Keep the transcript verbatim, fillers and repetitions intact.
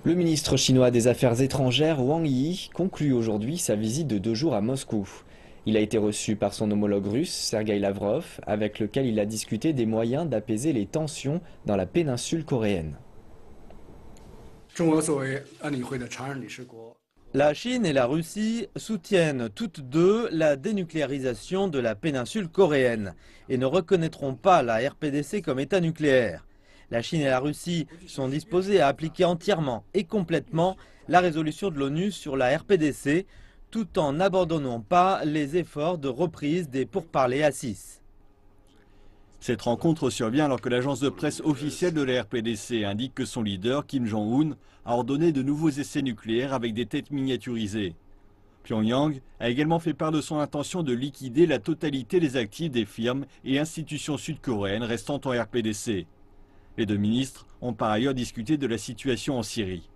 Le ministre chinois des Affaires étrangères Wang Yi conclut aujourd'hui sa visite de deux jours à Moscou. Il a été reçu par son homologue russe, Sergueï Lavrov, avec lequel il a discuté des moyens d'apaiser les tensions dans la péninsule coréenne. La Chine et la Russie soutiennent toutes deux la dénucléarisation de la péninsule coréenne et ne reconnaîtront pas la R P D C comme État nucléaire. La Chine et la Russie sont disposées à appliquer entièrement et complètement la résolution de l'ONU sur la R P D C, tout en n'abandonnant pas les efforts de reprise des pourparlers à six. Cette rencontre survient alors que l'agence de presse officielle de la R P D C indique que son leader, Kim Jong-un, a ordonné de nouveaux essais nucléaires avec des têtes miniaturisées. Pyongyang a également fait part de son intention de liquider la totalité des actifs des firmes et institutions sud-coréennes restant en R P D C. Les deux ministres ont par ailleurs discuté de la situation en Syrie.